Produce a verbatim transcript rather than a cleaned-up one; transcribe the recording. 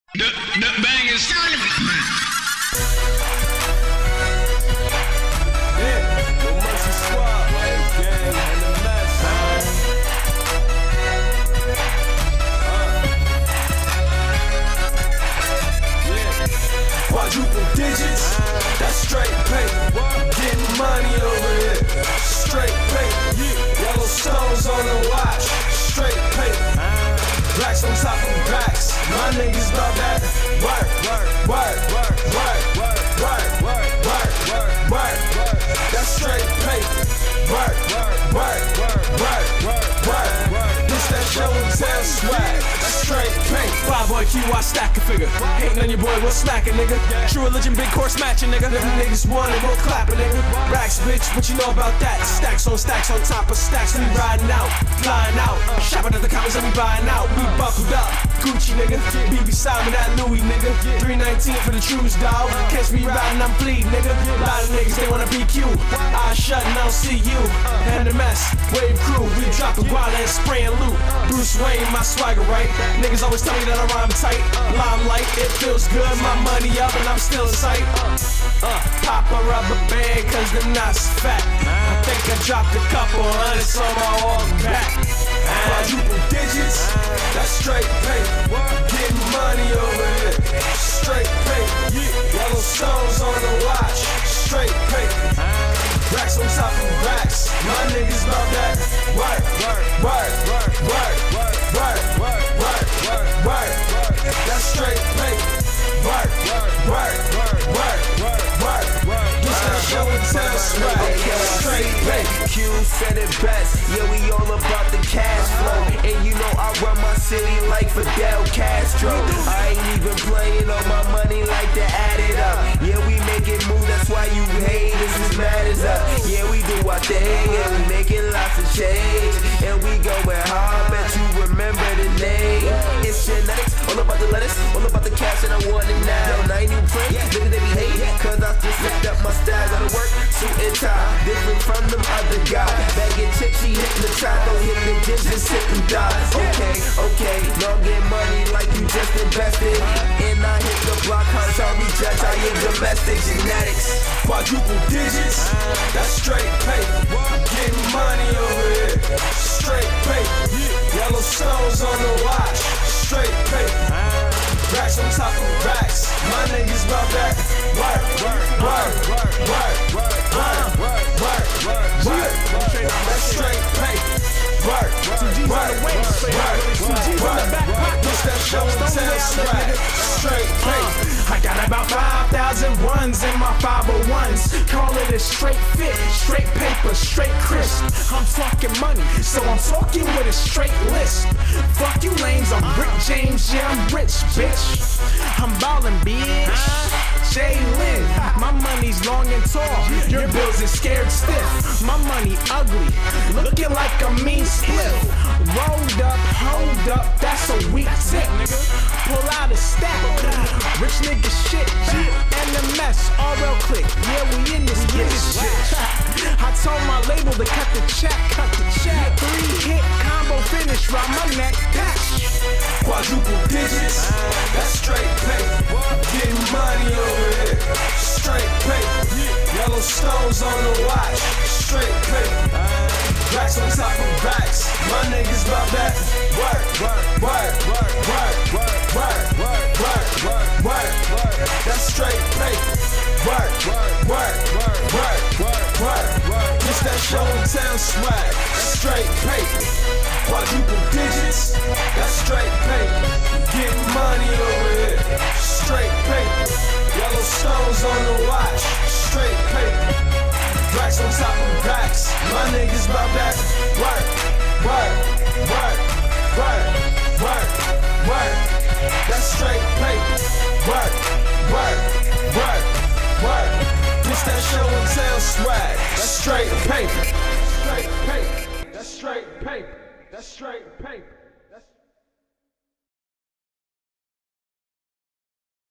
The, the bang is son of a Yeah, no mercy squad, right? Gang and the mess, huh? Uh. Yeah. Quadruple digits, uh. That's straight paper. Getting money over here, straight paper. Yeah. Yellow stones on the watch, straight paper. Uh. Racks on top of racks, my niggas bout that. Work, work, work, work, work, work, work, work, work, work, work. That's straight paper. Work, work, work, work, work, work, work, work. This that show and tell swag. That's straight paper. Five boy Q, I stack a figure. Hating on your boy, we'll smack a nigga. True religion, big course matching, nigga. Them niggas want it, we'll clap a nigga. Racks, bitch, what you know about that? Stacks on stacks on top of stacks. We riding out, flying out. Shopping at the comments and we buying out. We buckled up, Gucci nigga. B B Simon, that Louis nigga. three nineteen for the trues, dawg. Catch me riding, I'm bleed, nigga. A lot of niggas, they wanna be Q. I shut and I don't see you. And the mess, wave crew. We dropping guala and spraying loot. Bruce Wayne, my swagger right. Niggas always tell me that I rhyme tight. Limelight, it feels good. My money up and I'm still in sight. Uh, pop a rubber band cause the knot's fat. I think I dropped a couple hundreds on my walk back. Quadruple digits, that's straight paper. Getting money over here, straight paper. Yellow stones on the watch, straight paper. Racks on top of racks, my niggas bout that. Work, work, work, work, work, work, work, work, work, work, work. That's straight paper. Work, work, work, work, work, work, work, work. This that show and tell swag. Straight paper. Q said it best, yeah, we all about the cash flow. And you know I run my city like Fidel Castro. I ain't even playing on my money like to add it up. Yeah, we making moves, that's why you haters is mad as up. Yeah, we do our thing and we making lots of change. And we going hard, bet you remember the name. It's genetics, all about the lettuce, all about the cash and I want it now. And I ain't even pray, nigga they be hating, cause I just lift up my style. Gotta work, suit and tie, different from them other guys. Bagging chicks, she hypnotized, don't hit the gym, just sit and die. Okay, okay, now get money like you just invested. And I hit the block, how sorry judge, I am domestic genetics. Quadruple digits, that's straight paper. Getting money over here, straight paper. Yellow stones on the watch, straight paper. Racks on top of racks, my niggas bout that. Work, work, work, work, work, work, work, work, work, work, work. That's straight paper. Work, work, work, work, work, work. This that show and tell swag, straight paper. I got about five thousand ones in my five oh ones. Call it a straight fit, straight paper, straight crisp. I'm talking money, so I'm talking with a straight list. Fuck you lames, I'm Rick James, yeah I'm rich, bitch. I'm ballin', bitch. Jay-Lin, my money's long and tall. Your bills is scared stiff. My money ugly, looking like a mean split. Rolled up, hold up, that's a weak tip. Pull out a stack, rich nigga shit. And the mess, R L click, yeah we in this bitch. I told my label to cut the check, cut the check. Three hit combo finish round my neck, patch. Quadruple digits, that's straight paper. Getting money over here, straight paper. Yellow stones on the watch, straight paper. Racks on top of racks, my niggas bout that. Work, work, work, work, work, work, work, work, work, work, work. That's straight paper. Work, work, work, work, work, work, work, work. This that show and tell swag, straight paper. Quadruple digits, that's straight paper. Getting money over here, straight paper. Yellow stones on the watch, straight paper. Racks on top of racks, my niggas bout that. Work, work, work, work, work, work. That's straight paper. Work, work, work, work. This that show and tell swag, that's straight paper. Straight paper, that's straight paper, that's straight paper.